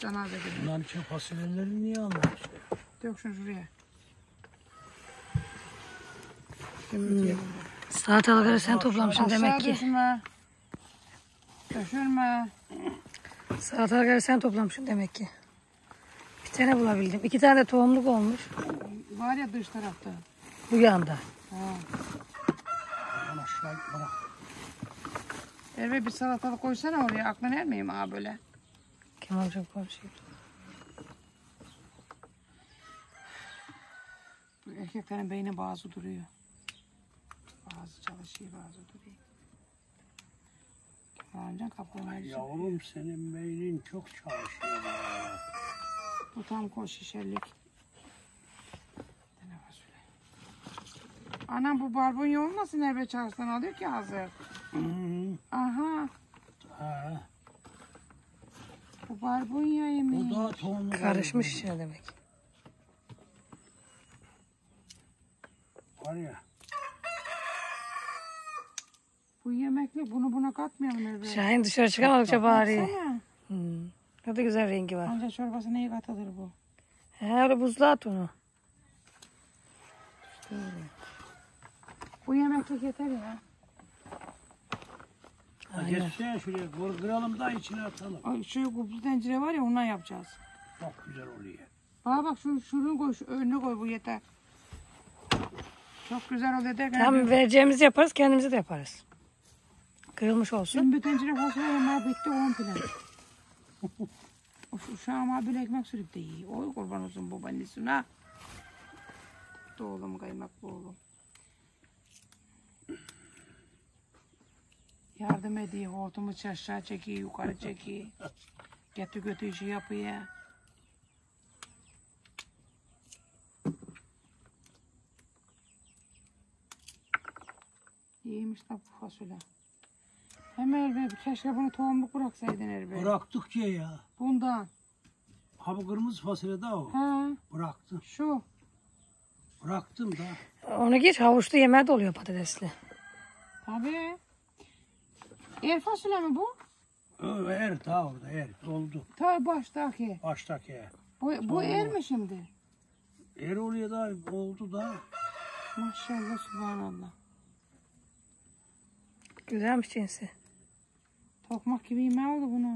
Cenaze gibi. Bunların için fasulyeleri niye almamış? Dök şunu şuraya. Salatalıkları sen toplamışsın demek ki. Düşme. Düşürme. Salatalıkları sen toplamışsın demek ki. Bir tane bulabildim. 2 tane de tohumluk olmuş. Var ya dış tarafta. Bu yanda. Ha. Aman aşağı bırak. Erve bir salatalık koysana oraya. Aklına ermeyeyim ha böyle. Kemal çok konuşuyor. Bu erkeklerin beyni bazı duruyor. Bazı çalışıyor, bazı duruyor. Kemal amcan kapıdan Yavrum senin beynin çok çalışıyor ya. Bu tam koş şişerlik. Anam bu barbunya olmasın eve çarşıdan alıyor ki hazır. Hı. Aha. Ha. Bu barbunya yemeği. Bu da tohumlu. Karışmış içine demek. Var ya. Bu yemekli bunu buna katmayalım eve. Şahin dışarı çıkamadıkça bari. Baksana. Ne da güzel rengi var. Anca çorbası neye katılır bu? He öyle buzluğa at onu. İşte öyle. Bu yemeklik yeter ya. Geçsene şuraya kıralım da içine atalım. Ay, şu kuplu tencere var ya ondan yapacağız. Çok güzel oluyor. Bak şunu koy, şu önüne koy bu yeter. Çok güzel oluyor derken. Tam vereceğimizi yaparız, kendimizi de yaparız. Kırılmış olsun. Dün bir tencere fasulye yemeği bitti 10 plan. Uşağıma bir ekmek sürüp de yiyor. Oy kurban olsun babaannesine. Oğlum kaymaklı oğlum. Yardım ediyor. Hortumu aşağı çekiyor, yukarı çekiyor. Getir götü işi yapıyor. İyiymiş de bu fasulye. Hem Erbe keşke bunu tohumluk bıraksaydın Erbe. Bıraktık ya. Bundan. Ha bu kırmızı fasulye da o. Ha, Bıraktım. şu. Bıraktım da. Onu geç, havuçlu yemeği de oluyor patatesli. Tabii. Er fasulye mi bu? Er daha orada oldu. Tabii baştaki. Baştaki. Bu er mi şimdi? Er oluyor da oldu da. Maşallah subhanallah. Güzelmiş cinsi. Tokmak gibi yemeği oldu bunu.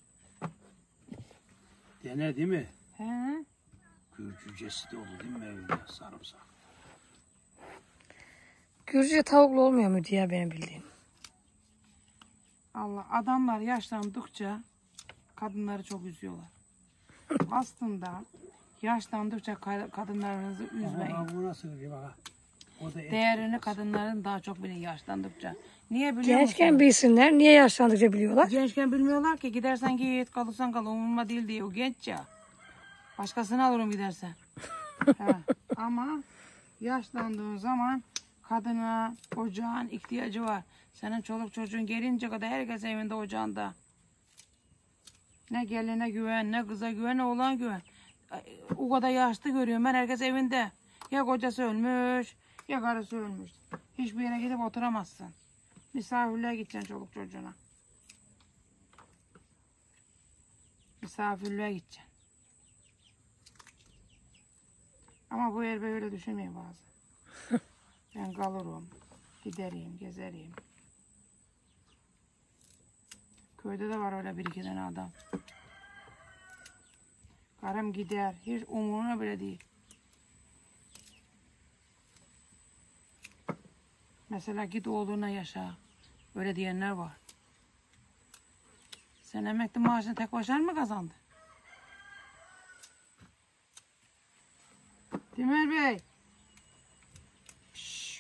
Dene değil mi? He. Gürcücesi de oldu değil mi evde sarımsak? Gürcüce tavuklu olmuyor mu diye benim bildiğim. Allah adamlar yaşlandıkça kadınları çok üzüyorlar. Aslında yaşlandıkça kadınlarınızı üzmeyin. Aa, bu nasıl bir bak. O da Değerini kadınların daha çok bilin yaşlandıkça. Niye biliyor Gençken musun? bilsinler, niye yaşlandıkça biliyorlar? Gençken bilmiyorlar ki gidersen git kalırsan kal umurumda değil diye o genç ya. Başkasını alırım gidersen. Ha. Ama yaşlandığın zaman kadına ocağın ihtiyacı var. Senin çoluk çocuğun gelince kadar herkes evinde ocağında. Ne geline güven, ne kıza güven, ne oğlana güven. O kadar yaşlı görüyorum ben herkes evinde. Ya kocası ölmüş ya karısı ölmüş. Hiçbir yere gidip oturamazsın. Misafirliğe gideceksin çoluk çocuğuna. Misafirliğe gideceksin. Ama bu Erbe öyle düşünmüyor bazen. Ben kalırım, giderim, gezerim. Köyde de var öyle bir iki tane adam. Karım gider, hiç umuruna bile değil. Mesela git oğluna yaşa. Öyle diyenler var. Sen emekli maaşını tek başına mı kazandın? Timur Bey. Şşş.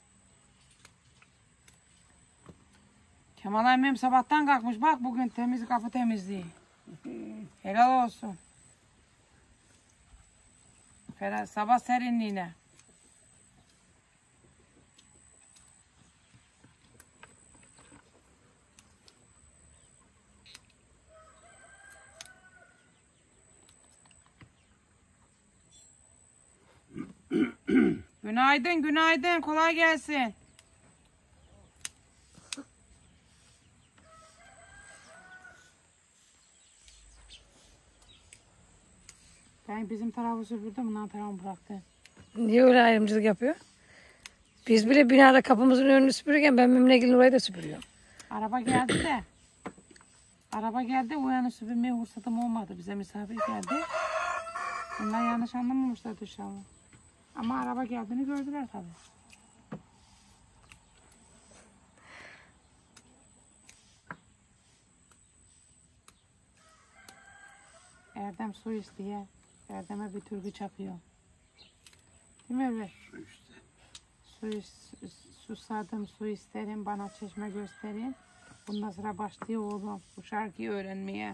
Kemal emmim sabahtan kalkmış. Bak bugün temiz kapı temizliği. Helal olsun. Sabah serinliğine. Günaydın, günaydın. Kolay gelsin. Ben bizim tarafı süpürdüm, bundan tarafı bıraktı. Niye öyle ayrımcılık yapıyor? Biz bile binada kapımızın önünü süpürürken ben Mümnegil'in orayı da süpürüyorum. Araba geldi de. Araba geldi, o yana süpürmeye fırsatım olmadı. Bize misafir geldi. Bunlar yanlış anlamamışlar inşallah. Ama araba geldiğini gördüler tabii. Erdem su istiyor. Erdem'e bir türkü çakıyor. Değil mi Emre? Susadım, su isterim, bana çeşme gösterin. Bundan sonra başlıyor oğlum bu şarkıyı öğrenmeye.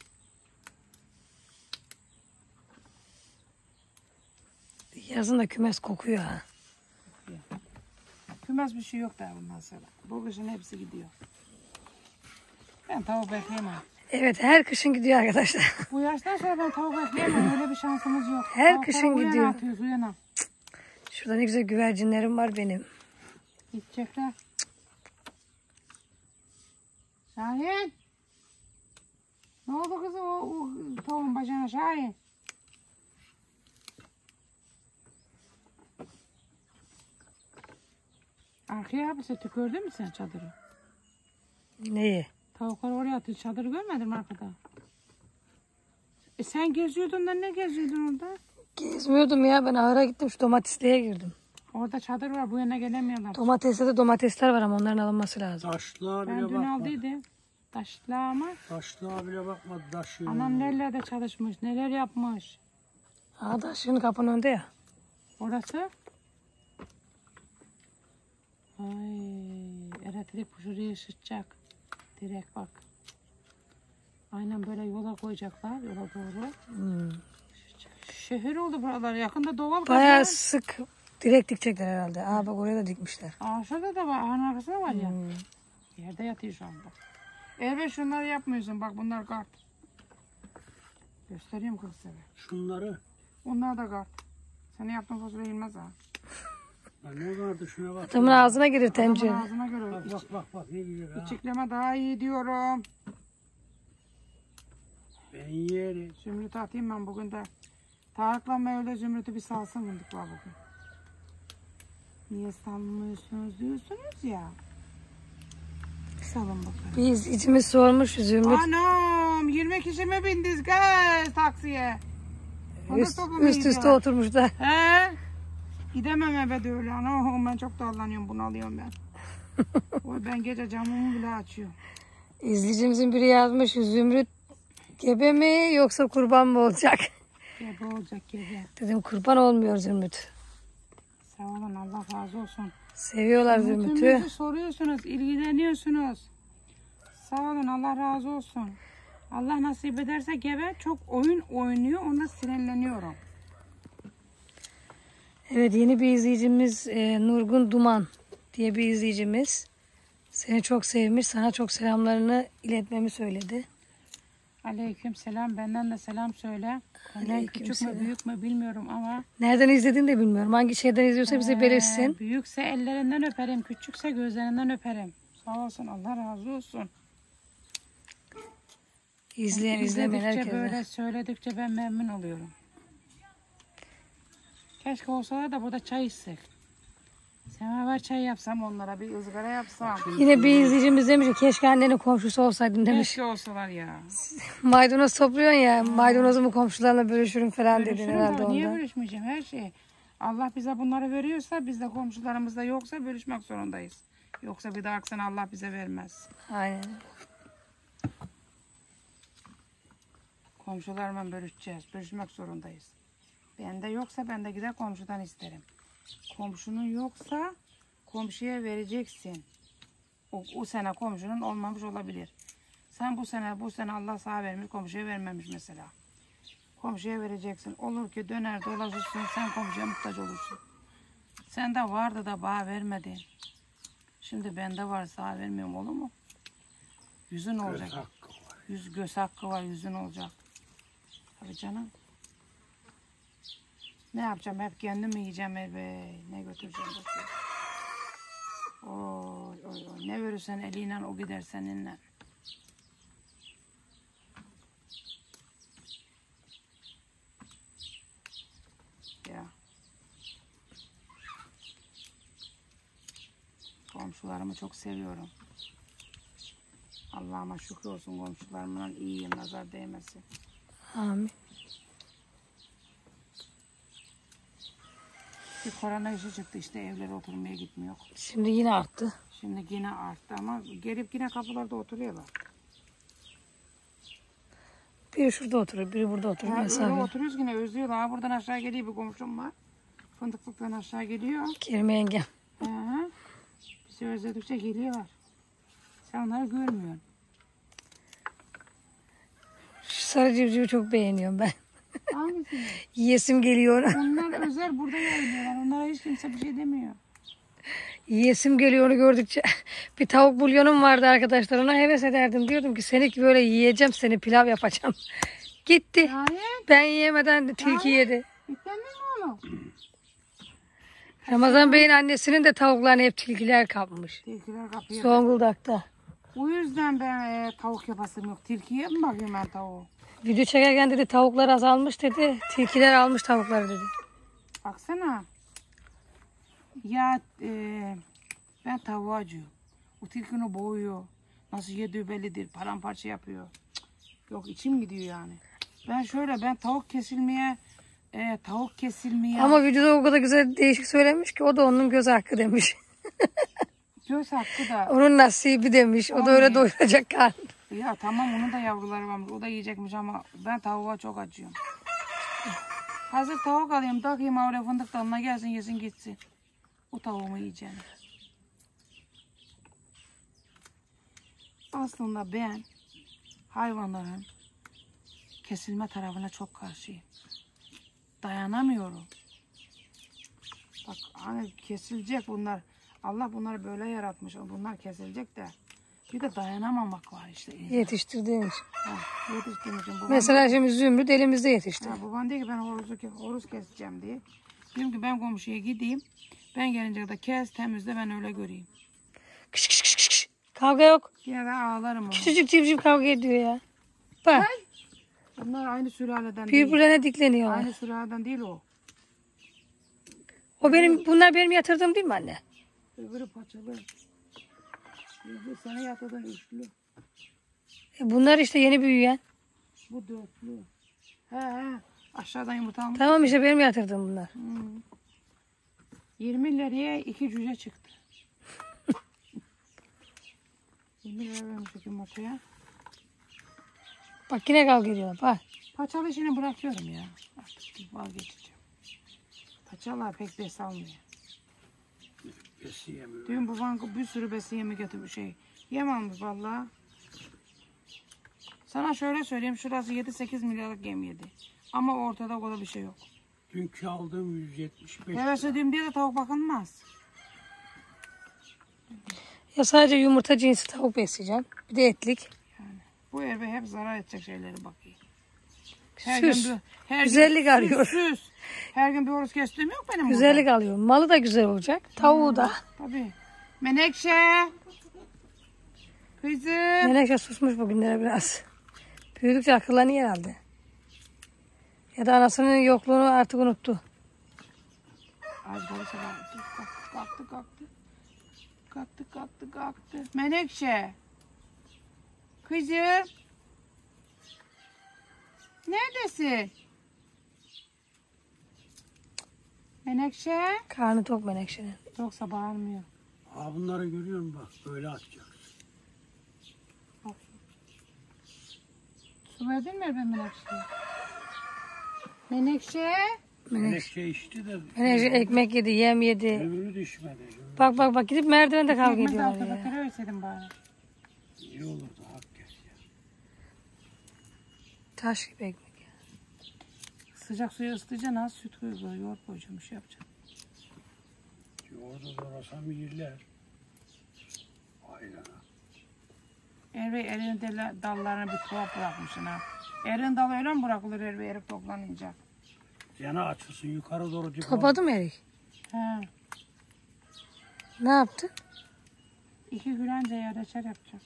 Yazın da kümes kokuyor ha. Kümes bir şey yok daha bundan sonra. Bu kışın hepsi gidiyor. Ben tavuk bekleyemem. Evet, her kışın gidiyor arkadaşlar. Bu yaştan sonra ben tavuk bekleyemem. Öyle bir şansımız yok. Her Tavukları kışın uyana gidiyor. atıyoruz uyana. Şurada ne güzel güvercinlerim var benim. Gidecekler. Şahin. Ne oldu kızım o tavuğun bacağına Şahin? Arkaya hapise tükürdün mü sen çadırı? Neyi? Tavukları oraya atıyor. Çadırı görmedin mi arkada? Sen geziyordun da ne geziyordun orada? Gezmiyordum ya, ben ahıra gittim, şu domatesliğe girdim. Orada çadır var. Bu yana gelemiyorlar. Domateste de domatesler var ama onların alınması lazım. Taşlığa Ben bile dün bakmadı. aldıydım. Taşla ama. Taşlığa bile bakmadı. Taşı. Anam nerelerde çalışmış. Neler yapmış. Aa da şimdi kapının önünde ya. Orası. Ay, elektrik şuraya ışıtacak. Direkt bak. Aynen böyle yola koyacaklar. Yola doğru. Şehir oldu buralar. Yakında doğal Bayağı gaz var. sık direkt dikecekler herhalde. Aa bak oraya da dikmişler. Şurada da var. Ağın arkasında var ya. Yerde yatıyor şu anda. Elbet şunları yapmıyorsun. Bak bunlar kart. Göstereyim kız sana. Şunları. Onlar da kart. Senin yaptığın fasulye yenmez ha. Ya ne vardı şuna bak. Adamın ağzına girir Adamın tencere. ağzına göre. Bak ne güzel ha. İçikleme daha iyi diyorum. Ben yerim. Zümrüt atayım ben bugün de. Tarık'la Mevlüt Zümrüt'ü bir salsın mındıklar bugün. Niye salmıyorsunuz diyorsunuz ya. Salın bakalım. Bir izleyicimiz sormuş Zümrüt. Anam 20 kişi mi bindiniz kız taksiye? Üst üste oturmuşlar. He? Gidemem eve de öyle. Anam ben çok dallanıyorum, bunalıyorum ben. Oy ben gece camımı bile açıyorum. İzleyicimizin biri yazmış, Zümrüt gebe mi yoksa kurban mı olacak? Gebe olacak gebe. Dedim kurban olmuyor Zümrüt. Sağ olun, Allah razı olsun. Seviyorlar Zümrüt'ü. Zümrüt'ümüzü soruyorsunuz, ilgileniyorsunuz. Sağ olun, Allah razı olsun. Allah nasip ederse gebe çok oyun oynuyor, ona sinirleniyorum. Evet, yeni bir izleyicimiz Nurgun Duman diye bir izleyicimiz. Seni çok sevmiş, sana çok selamlarını iletmemi söyledi. Aleyküm selam, benden de selam söyle. Benden Aleyküm küçük selam. mü büyük mü bilmiyorum ama. Nereden izlediğini de bilmiyorum. Hangi şeyden izliyorsa bize belirsin. Büyükse ellerinden öperim, küçükse gözlerinden öperim. Sağ olsun, Allah razı olsun. İzleyen izlemeyen İzledikçe herkese. böyle söyledikçe ben memnun oluyorum. Keşke olsalar da burada çay içsek. Semaver çay yapsam onlara, bir ızgara yapsam. Yine bir izleyicimiz demiş ki keşke annenin komşusu olsaydın demiş. Keşke olsalar ya. Maydanoz topluyorsun ya, maydanozumu komşularla bölüşürüm falan dedin Bölüşürüm herhalde tabii, niye ondan. bölüşmeyeceğim her şeyi? Allah bize bunları veriyorsa biz de komşularımızda yoksa bölüşmek zorundayız. Yoksa bir dahakisine Allah bize vermez. Aynen. Komşularla bölüşeceğiz. Bölüşmek zorundayız. Bende yoksa ben de gider komşudan isterim. Komşunun yoksa komşuya vereceksin. O sene komşunun olmamış olabilir. Sen bu sene Allah sana vermiş, komşuya vermemiş mesela. Komşuya vereceksin. Olur ki döner dolaşırsın, sen komşuya muhtaç olursun. Sende vardı da bana vermedin. Şimdi bende var, sana vermiyorum, olur mu? Yüzün olacak. Göz hakkı var. Göz hakkı var, yüzün olacak. Tabii canım. Ne yapacağım? Hep kendim mi yiyeceğim elbey? Ne götüreceğim? Oy oy oy. Ne verirsen eliyle o gider seninle. komşularımı çok seviyorum. Allah'ıma şükür olsun komşularımdan iyiyim, nazar değmesin. Amin. Bir korona işi çıktı işte, evlere oturmaya gitmiyor. Şimdi yine arttı. Şimdi yine arttı ama gelip yine kapılarda oturuyorlar. Biri şurada oturuyor, biri burada oturuyor. Öyle Mesafe. oturuyoruz yine, özlüyorlar. Ha, buradan aşağı geliyor bir komşum var. Fındıklıktan aşağı geliyor. Kerime yengem. Hı hı. Bizi özledikçe geliyorlar. Sen onları görmüyorsun. Şu sarı civcivi çok beğeniyorum ben. Hangisini? Yiyesim geliyor. Onlar özel burada yayılıyorlar. Onlara hiç kimse bir şey demiyor. Yiyesim geliyor onu gördükçe. Bir tavuk bulyonum vardı arkadaşlar. Ona heves ederdim. Diyordum ki seni böyle yiyeceğim, seni pilav yapacağım. Gitti. Hayır. Ben yiyemeden tilki yedi. Bittendin mi oğlum? Ramazan Bey'in annesinin de tavuklarını hep tilkiler kapmış. Tilkiler kapıyor. Zonguldak'ta. O yüzden ben tavuk yapasım yok. Tilkiye mi bakıyorum ben tavuğu? Video çekerken dedi tavuklar azalmış dedi. Tilkiler almış tavukları dedi. Baksana. Ya ben tavuğa acıyorum. O tilkini boğuyor. Nasıl yediği bellidir. Paramparça yapıyor. Cık, yok, içim gidiyor yani. Ben tavuk kesilmeye Ama videoda o kadar güzel değişik söylemiş ki o da onun göz hakkı demiş. göz hakkı da. Onun nasibi demiş. O da öyle doyuracak karnı. Ya tamam, onun da yavruları varmış. O da yiyecekmiş ama ben tavuğa çok acıyorum. Hazır tavuk alayım, takayım oraya fındık dalına, gelsin yesin gitsin. O tavuğumu yiyeceğim. Aslında ben hayvanların kesilme tarafına çok karşıyım. Dayanamıyorum. Bak hani kesilecek bunlar. Allah bunları böyle yaratmış. Bunlar kesilecek de. Bir de dayanamamak var işte. Yetiştirdiğim için. Yetiştiğim için. Mesela şimdi Zümrüt elimizde yetişti. Babam diyor ki ben horoz keseceğim diye. Diyorum ki ben komşuya gideyim. Ben gelince de kes, temizle, ben öyle göreyim. Kış kış kış kış. Kavga yok. Ya da ağlarım onu. Küçücük civciv kavga ediyor ya. Bak. Bunlar aynı sülaleden değil. Birbirlerine dikleniyorlar. Aynı sülaleden değil o. Bunlar benim yatırdığım değil mi anne? Öbürü paçalı. Öbürü sana yatırdığın üçlü. Bunlar işte yeni büyüyen. Bu dörtlü. He. Aşağıdan yumurta almış. Tamam işte benim yatırdığım bunlar. 20 liraya 2 cüce çıktı. 20 lira vermiş yumurtaya. Bak yine kavga ediyorlar. Bak. Paçalı işini bırakıyorum ya. Artık vazgeçeceğim. Paçalar pek bes almıyor. Besi yemiyor. Dün babam bir sürü besi yemi getirmiş Yem almış valla. Sana şöyle söyleyeyim, şurası 7-8 milyarlık yem yedi. Ama ortada o kadar bir şey yok. Dünkü aldığım 175 Heves edeyim diye de tavuk bakılmaz. Ya sadece yumurta cinsi tavuk besleyeceğim. Bir de etlik. Yani bu eve hep zarar edecek şeyleri bakayım. Süs. Güzellik arıyor. Süs. Her gün bir horoz kestiğim yok benim Güzellik alıyor. Malı da güzel olacak. Tavuğu da. Tabii. Menekşe. Kızım. Menekşe susmuş bugünlere biraz. Büyüdükçe akıllanıyor herhalde. Ya da anasının yokluğunu artık unuttu. Az böyle kalktı. Menekşe. Kızım. Neredesin? Menekşe. Karnı tok Menekşe'nin. Yoksa bağırmıyor. Ha bunları görüyorum bak, böyle atacaksın. Su verdin mi ben Menekşe'ye? Menekşe. Menekşe içti de Menekşe ekmek yedi, yem yedi. ömrü düşmedi. Bak gidip merdivende kavga Ekmek de ediyorlar ya. arkadakileri ölseydin bari. İyi olurdu hakikaten ya. Taş gibi ekmek. Sıcak suya ısıtacaksın, az süt koyuyor, yoğurt koyacağım, bir şey yapacağım. Orada zorlasam yerler. Aynen. Erve erin dallarını bir tuhaf bırakmışsın ha. Erin dalı öyle mi bırakılır Erve erik toplanınca? Yana açılsın yukarı doğru çıkalım. Topladı mı Erik? He. Ne yaptı? 2 gün önce ya reçel yapacağım.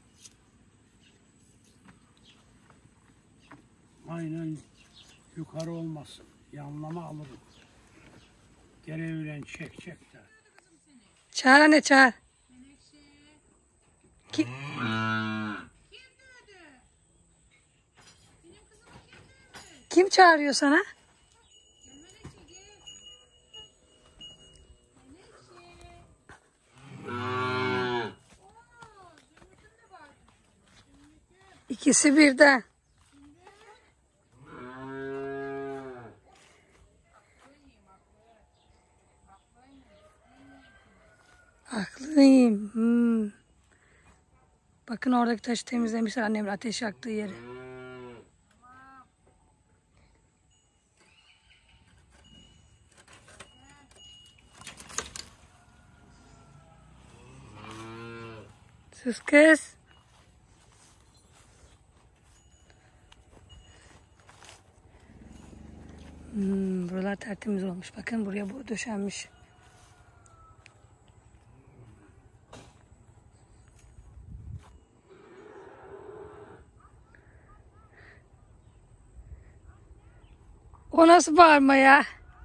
Aynen yukarı olmasın. Yanlama alırım. Geri öğlen çek de. Çağır anne çağır. Ki... Kim çağırıyor sana? İkisi birden. Haklıyım. Bakın oradaki taşı temizlemişler annemin ateş yaktığı yeri. Sus kız. Buralar tertemiz olmuş. Bakın buraya bu döşenmiş. O nasıl bağırma ya?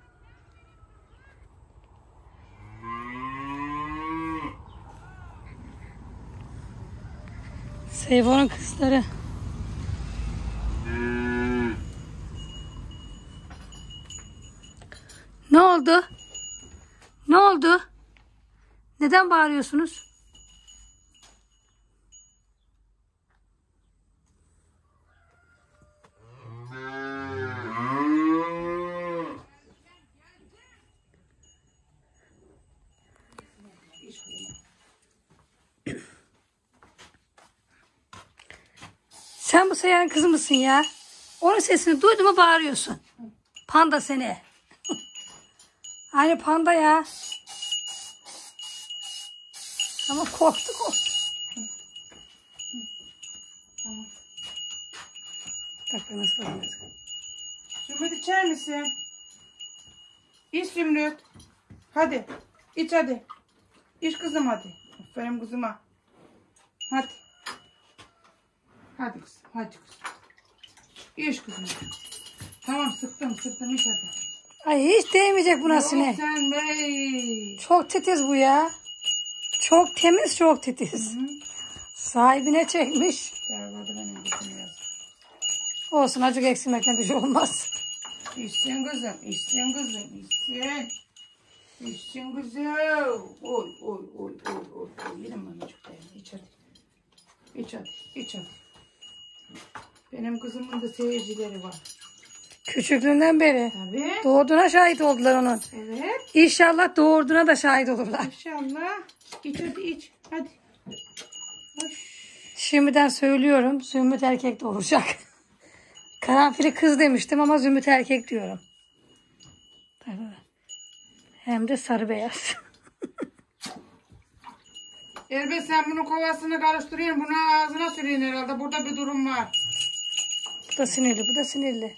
Seyfo'nun kızları. Ne oldu? Ne oldu? Neden bağırıyorsunuz? Sen bu Seyhan'ın kızı mısın ya? Onun sesini duydun mu bağırıyorsun. Panda seni. Aynı panda ya. Ama korktu. Tamam. Bak nasıl bağırıyor. Zümrüt içer misin? İç Zümrüt. Hadi. İç hadi. İç kızım hadi. Aferin kızıma. Hadi. Hadi kızım. Hadi kızım. İç kızım. Tamam sıktım iç hadi. Ay hiç değmeyecek buna Yok sinek. sen bey. Çok titiz bu ya. Çok temiz, çok titiz. Sahibine çekmiş. Dervada benim kızım yaz. Olsun acık eksilmekten bir şey olmaz. İçsin kızım. İçsin kızım. İçsin. İçsin kızım. Oy. Yedim bana çok dayanı. İç hadi. İç hadi. Benim kızımın da seyircileri var. Küçüklüğünden beri. Tabii. Doğduğuna şahit oldular onun. Evet. İnşallah doğurduğuna da şahit olurlar. İnşallah. İç hadi iç. Hadi. Hoş. Şimdiden söylüyorum. Zümrüt erkek doğuracak. Karanfili kız demiştim ama Zümrüt erkek diyorum. Tabii. Hem de sarı beyaz. Elbet sen bunun kovasını karıştırıyorsun. Bunu ağzına sürüyorsun herhalde. Burada bir durum var. Bu da sinirli.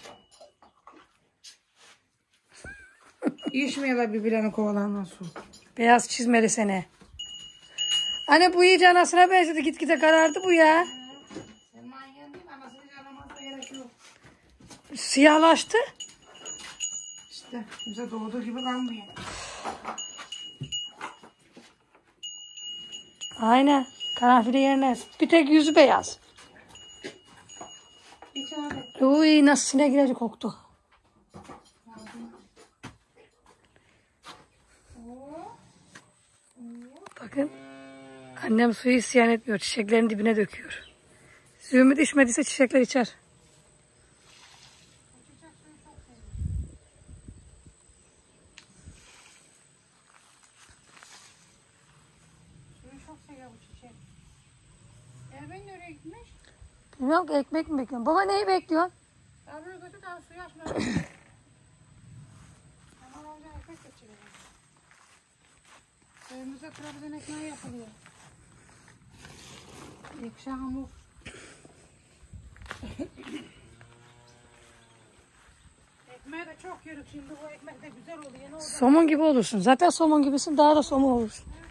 İçmiyorlar birbirlerini kovalarından su. Beyaz çizmeli seni. Anne bu iyice anasına benzedi. Gitgide karardı bu ya. Sen manyan değil mi? Anasını canlamasına gerek yok. Siyahlaştı. İşte bize doğduğu gibi kalmıyor. Aynen. Karanfili yerine. Bir tek yüzü beyaz. İç hadi. Uy nasıl sinek ilacı koktu. Bakın. Annem suyu isyan etmiyor. Çiçeklerin dibine döküyor. Zümrüt içmediyse çiçekler içer. Suyu çok seviyor bu çiçek. Elben nereye gitmiş? Bilmiyorum ki ekmek mi bekliyorsun? Baba neyi bekliyorsun? Daha böyle götür daha suyu açma. Hemen önce ekmek geçirelim. Köyümüzde Trabzon ekmeği yapılıyor. Ekşi hamur. Ekmeği de çok yörük şimdi bu ekmek de güzel oluyor. Ne oldu? Somun gibi olursun. Zaten somun gibisin. Daha da somun olursun.